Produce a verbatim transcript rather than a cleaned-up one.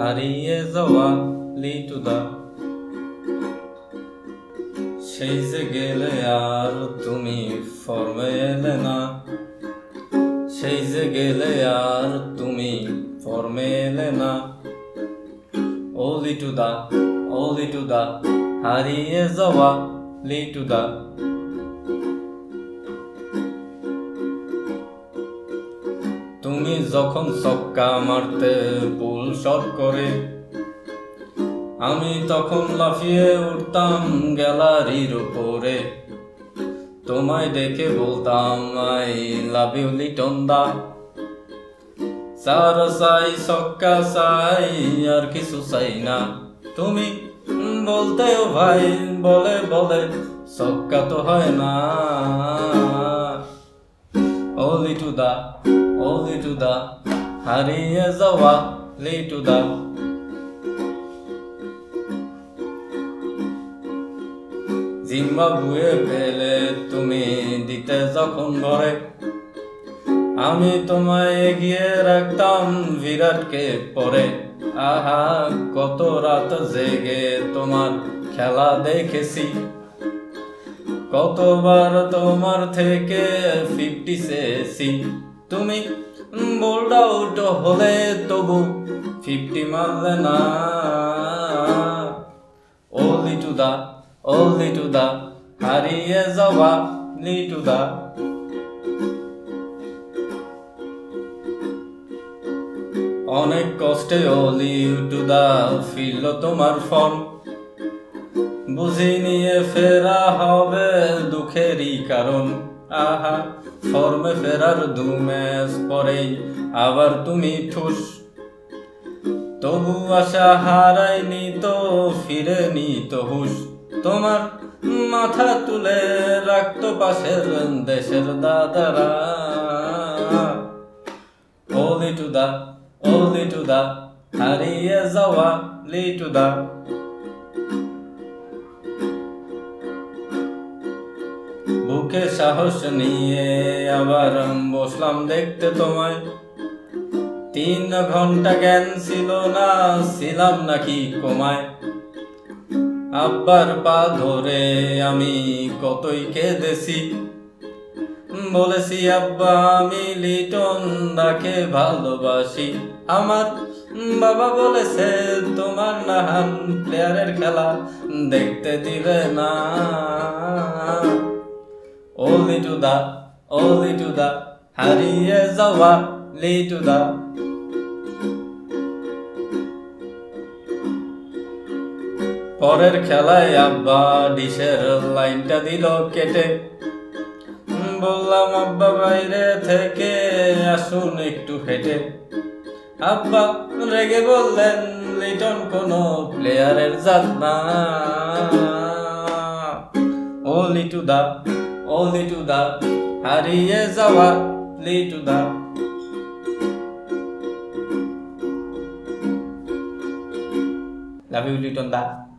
হারিয়ে যাওয়া লিটুদা। সেই যে গেলে আর তুমি ফর্মে এলে না, সেই যে গেলে আর তুমি ফর্মে এলে না। ও লিটুদা, ও লিটুদা, হারিয়ে যাওয়া লিটুদা। তুমি যখন ছক্কা মারতে পুল শট করে, আমি তখন লাফিয়ে উঠতাম গ্যালারির উপরে। তোমায় দেখে বলতাম আই লাভ ইউ লিটন দা। চার চাই, ছক্কা চাই, আর কিছু চাই না। তুমি বলতেও ভাই বলে বলে ছক্কা তো হয় না। ও লিটুদা, ও লিটুদা, হারিয়ে যাওয়া লিটুদা। জিম্বাবুয়ে পেলে তুমি দিতে যখন ঘরে, আমি তোমায় এগিয়ে রাখতাম বিরাটকে পরে। আহা কত রাত জেগে তোমার খেলা দেখেছি, কতবার তোমার থেকে ফিফটি চেয়েছি। তুমি বোল্ড আউট হলে তবু ফিফটি মারলে না। ও লিটুদা, ও লিটুদা, হারিয়ে যাওয়া লিটুদা। অনেক কষ্টে ও লিটুদা ফিরল তোমার ফর্ম, বুঝি নিয়ে ফেরা হবে দুঃখেরই কারণ। আহা ফর্মে ফেরার দু ম্যাচ পরেই আবার তুমি ঠুস। তবু আশা হারাইনি তো, ফিরেনি তো হুশ। তোমার মাথা তুলে রাখতো পাশের দেশের দাদারা। ও লিটুদা, ও লিটুদা, হারিয়ে যাওয়া লিটুদা। বুকে সাহস নিয়ে আবার বসলাম দেখতে তোমায়। তিন ঘন্টা জ্ঞান ছিল না, ছিলাম নাকি কোমায়। আব্বার পা ধরে আমি কতই কেঁদেছি, বলেছি আব্বা আমি লিটন দাকে ভালোবাসি। আমার বাবা বলেছে তোমার নাহান প্লেয়ারের খেলা দেখতে দিবে না। ও লিটুদা, ও লিটুদা, হারিয়ে যাওয়া লিটুদা। পরের খেলায় আব্বা ডিশের লাইনটা দিল কেটে, বললাম আব্বা বাইরে থেকে আসুন একটু হেঁটে। আব্বা রেগে বললেন লিটন কোনো প্লেয়ারের জাত না। ও লিটুদা, ও লিটুদা, হারিয়ে যাওয়া লিটুদা। লাভ ইউ লিটন দা।